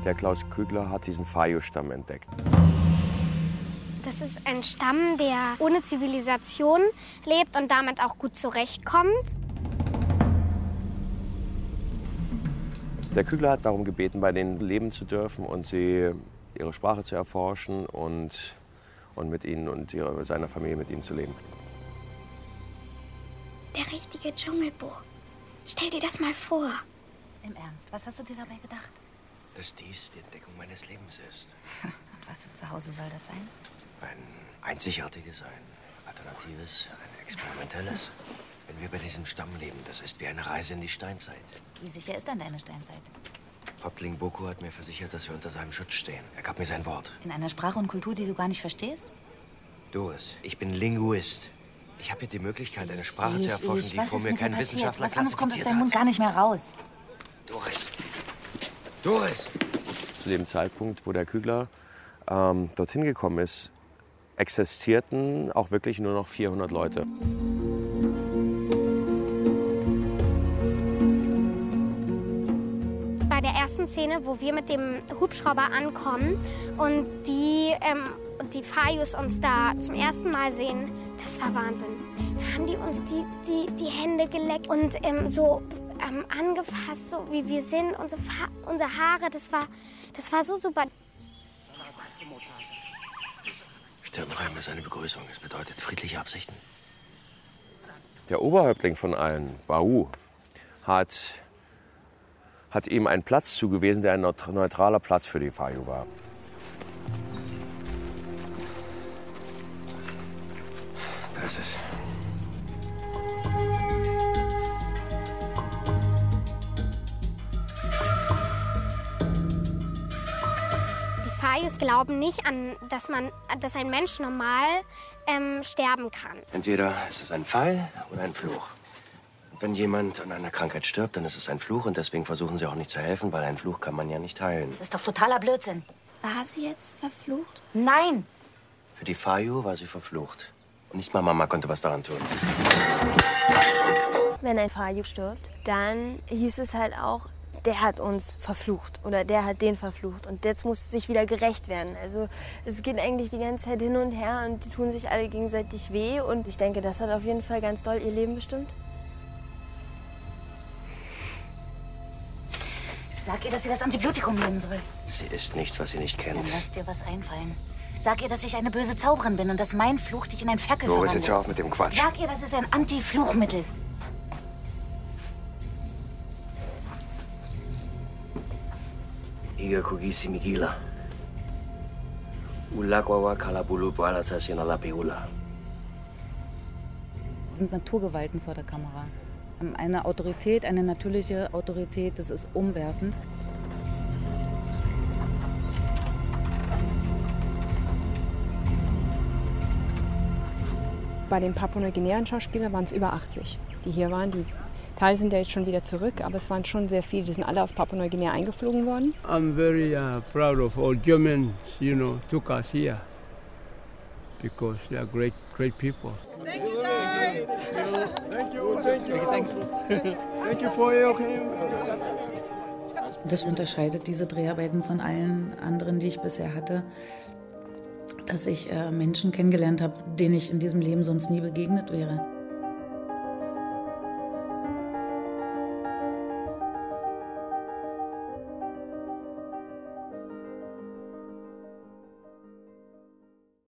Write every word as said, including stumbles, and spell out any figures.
Der Klaus Kügler hat diesen Fayu-Stamm entdeckt. Das ist ein Stamm, der ohne Zivilisation lebt und damit auch gut zurechtkommt. Der Kügler hat darum gebeten, bei denen leben zu dürfen und sie ihre Sprache zu erforschen und, und mit ihnen und ihre, seiner Familie mit ihnen zu leben. Der richtige Dschungelbo. Stell dir das mal vor. Im Ernst, was hast du dir dabei gedacht? Dass dies die Entdeckung meines Lebens ist. Und was für Zuhause soll das sein? Ein einzigartiges, ein alternatives, ein experimentelles. Wenn wir bei diesem Stamm leben, das ist wie eine Reise in die Steinzeit. Wie sicher ist denn deine Steinzeit? Häuptling Boko hat mir versichert, dass wir unter seinem Schutz stehen. Er gab mir sein Wort. In einer Sprache und Kultur, die du gar nicht verstehst? Doris, ich bin Linguist. Ich habe hier die Möglichkeit, eine Sprache ich, zu erforschen, ich. die Was vor ist mir mit dir kein passiert? Wissenschaftler Was anderes kommt aus klassifiziert deinem Mund hat. gar nicht mehr raus. Doris! Doris! Zu dem Zeitpunkt, wo der Kügler ähm, dorthin gekommen ist, existierten auch wirklich nur noch vierhundert Leute. Bei der ersten Szene, wo wir mit dem Hubschrauber ankommen und die, ähm, die Fayus uns da zum ersten Mal sehen, das war Wahnsinn. Da haben die uns die, die, die Hände geleckt und ähm, so ähm, angefasst, so wie wir sind, unsere, unsere Haare, das war, das war so super. Stirnreim ist eine Begrüßung. Es bedeutet friedliche Absichten. Der Oberhäuptling von allen, Bau, hat, hat ihm einen Platz zugewiesen, der ein neutraler Platz für die Fayu war. Da ist es. Die Fayus glauben nicht an, dass, man, dass ein Mensch normal ähm, sterben kann. Entweder ist es ein Pfeil oder ein Fluch. Und wenn jemand an einer Krankheit stirbt, dann ist es ein Fluch und deswegen versuchen sie auch nicht zu helfen, weil einen Fluch kann man ja nicht heilen. Das ist doch totaler Blödsinn. War sie jetzt verflucht? Nein! Für die Fayu war sie verflucht. Und nicht mal Mama konnte was daran tun. Wenn ein Fayu stirbt, dann hieß es halt auch, der hat uns verflucht oder der hat den verflucht und jetzt muss es sich wieder gerecht werden. Also es geht eigentlich die ganze Zeit hin und her und die tun sich alle gegenseitig weh und ich denke, das hat auf jeden Fall ganz doll ihr Leben bestimmt. Sag ihr, dass sie das Antibiotikum nehmen soll. Sie ist nichts, was sie nicht kennt. Dann lass dir was einfallen. Sag ihr, dass ich eine böse Zauberin bin und dass mein Fluch dich in ein Ferkel Doris, verwandelt. jetzt hör auf mit dem Quatsch. Sag ihr, das ist ein Anti-Fluchmittel. Iga Kugisi Migila. Ulakwawa Kalabulu Balatasin Alapeula. Es sind Naturgewalten vor der Kamera. Eine Autorität, eine natürliche Autorität, das ist umwerfend. Bei den Papua-Neuguinea-Schauspielern waren es über achtzig, die hier waren. Die Teile sind ja jetzt schon wieder zurück, aber es waren schon sehr viele. Die sind alle aus Papua-Neuguinea eingeflogen worden. I'm very uh, proud of all Germans, you know, took us here because they are great, great people. Thank you, guys. Thank you, thank you, thank you, thank you for your help. Das unterscheidet diese Dreharbeiten von allen anderen, die ich bisher hatte, dass ich äh, Menschen kennengelernt habe, denen ich in diesem Leben sonst nie begegnet wäre.